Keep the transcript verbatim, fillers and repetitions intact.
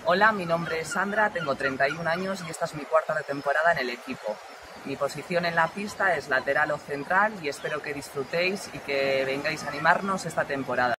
Hola, mi nombre es Sandra, tengo treinta y un años y esta es mi cuarta temporada en el equipo. Mi posición en la pista es lateral o central y espero que disfrutéis y que vengáis a animarnos esta temporada.